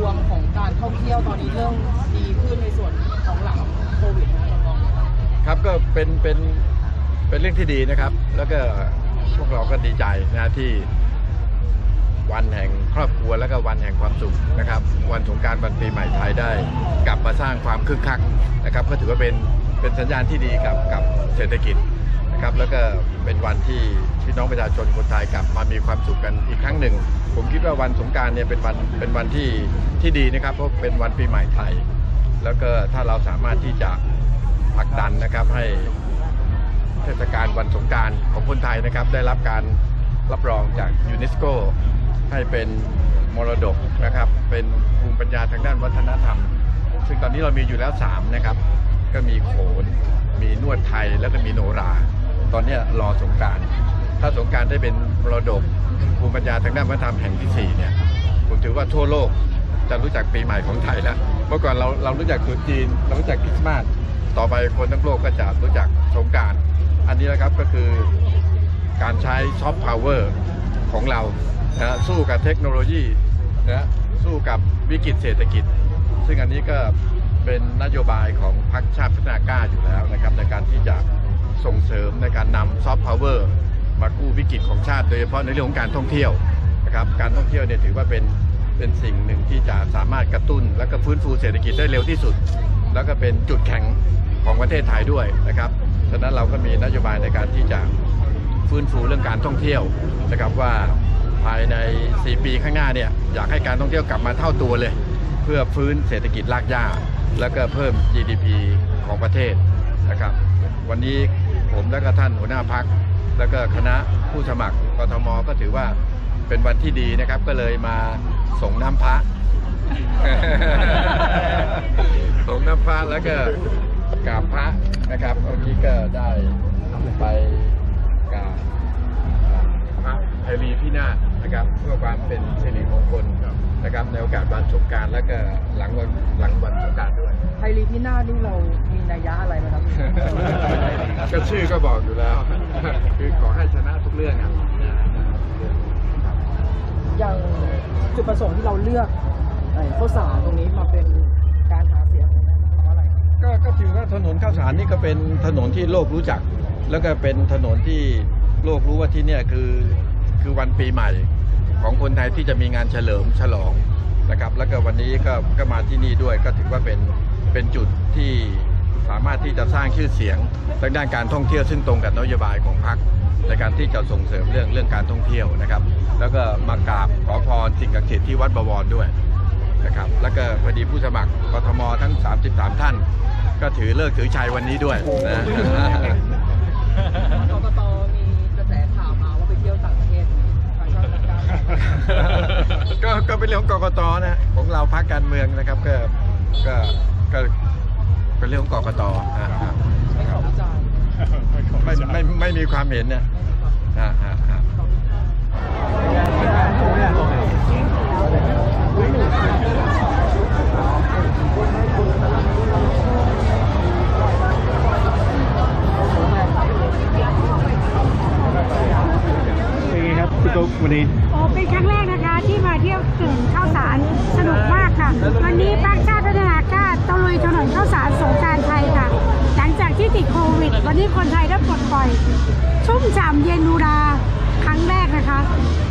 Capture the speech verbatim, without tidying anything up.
วมของการท่องเที่ยวตอนนี้เริ่มดีขึ้นในส่วนของหลังโควิดนะครับก็เป็นเป็นเป็นเรื่องที่ดีนะครับแล้วก็พวกเราก็ดีใจนะที่วันแห่งครอบครัวและก็วันแห่งความสุขนะครับวันสงกรานต์วันปีใหม่ไทยได้กลับมาสร้างความคึกคักนะครับก็ถือว่าเป็นเป็นสัญญาณที่ดีกับกับเศรษฐกิจนะครับแล้วก็เป็นวันที่พี่น้องประชาชนคนไทยกลับมามีความสุขกันอีกครั้งหนึ่งผมคิดว่าวันสงกรานต์เนี่ยเป็นวันเป็นวันที่ที่ดีนะครับเพราะเป็นวันปีใหม่ไทยแล้วก็ถ้าเราสามารถที่จะผลักดันนะครับให้เทศกาลวันสงกรานต์ของคนไทยนะครับได้รับการรับรองจากยูเนสโกให้เป็นมรดกนะครับเป็นภูมิปัญญาทางด้านวัฒนธรรมซึ่งตอนนี้เรามีอยู่แล้วสามนะครับก็มีโขนมีนวดไทยแล้วก็มีโนราตอนนี้รอสงกรานต์ถ้าสงกรานต์ได้เป็นมรดกภูมิปัญญาทางด้านวัฒนธรรมแห่งที่สี่เนี่ยผมถือว่าทั่วโลกจะรู้จักปีใหม่ของไทยแล้วเมื่อก่อนเราเรารู้จักตรุษจีนเรารู้จักคริสต์มาสต่อไปคนทั้งโลกก็จะรู้จักสงกรานต์อันนี้นะครับก็คือการใช้ซอฟต์พาวเวอร์ของเรานะสู้กับเทคโนโลยีนะสู้กับวิกฤตเศรษฐกิจซึ่งอันนี้ก็เป็นนโยบายของพรรคชาติพัฒนากล้าอยู่แล้วนะครับในการที่จะส่งเสริมในการนำซอฟต์พาวเวอร์มากู้วิกฤตของชาติโดยเฉพาะในเรื่องของการท่องเที่ยวนะครับการท่องเที่ยวเนี่ยถือว่าเป็นเป็นสิ่งหนึ่งที่จะสามารถกระตุ้นและก็ฟื้นฟูเศรษฐกิจได้เร็วที่สุดแล้วก็เป็นจุดแข็งของประเทศไทยด้วยนะครับฉะนั้นเราก็มีนโยบายในการที่จะฟื้นฟูเรื่องการท่องเที่ยวนะครับว่าภายในสี่ปีข้างหน้าเนี่ยอยากให้การท่องเที่ยวกลับมาเท่าตัวเลยเพื่อฟื้นเศรษฐกิจรากหญ้าแล้วก็เพิ่ม จี ดี พี ของประเทศนะครับวันนี้ผมและก็ท่านหัวหน้าพรรคแล้วก็คณะผู้สมัครกทมก็ถือว่าเป็นวันที่ดีนะครับก็เลยมาส่งน้ำพระ ส่งน้ำพระแล้วก็กราบพระนะครับเมื่อกี้ก็ได้ไปกราบพระไพรีพินาศนะครับเพื่อความเป็นสิริมงคลนะครับในโอกาสวันสงกรานต์และก็หลังวันหลังวันสงกรานต์ด้วยไพรีพินาศนี่เรามีนัยยะอะไรไหมครับก็ชื่อก็บอกอยู่แล้วคือขอให้ชนะทุกเรื่องครับอย่างจุดประสงค์ที่เราเลือกข้าวสารตรงนี้มาเป็นการหาเสียงเพราะอะไรก็ก็ถือว่าถนนข้าวสารนี่ก็เป็นถนนที่โลกรู้จักแล้วก็เป็นถนนที่โลกรู้ว่าที่นี่คือคือวันปีใหม่ของคนไทยที่จะมีงานเฉลิมฉลองนะครับแล้วก็วันนี้ก็ก็มาที่นี่ด้วยก็ถือว่าเป็นเป็นจุดที่สามารถที่จะสร้างชื่อเสียงทางด้านการท่องเที่ยวซึ่งตรงกับนโยบายของพรรคในการที่จะส่งเสริมเรื่องเรื่องการท่องเที่ยวนะครับแล้วก็มากราบขอพรสิ่งศักดิ์สิทธิ์ที่วัดบวรด้วยนะครับแล้วก็พอดีผู้สมัครกทมทั้งสามสิบสามท่านก็ถือเลิกถือชัยวันนี้ด้วยนะกกตมีกระแสข่าวมาว่าไปเที่ยวต่างประเทศก็ก็เป็นเรื่องของกกตนะของเราพรรคการเมืองนะครับก็ก็ก็เป็นเรื่องของกกตนะครับไม่ไม่ไม่มีความเห็นเนี่ยฮะฮะฮะพี่ตุ๊กวันนี้โอ้เป็นครั้งแรกนะคะที่มาเที่ยวกึ่งข้าวสารสนุกมากค่ะวันนี้พรรคชาติพัฒนากล้าตะลุยถนนข้าวสารสงกรานต์ไทยค่ะหลังจากที่ติดโควิดวันนี้คนไทยได้ปลดปล่อยชุ่มฉ่ำเย็นนูราครั้งแรกนะคะ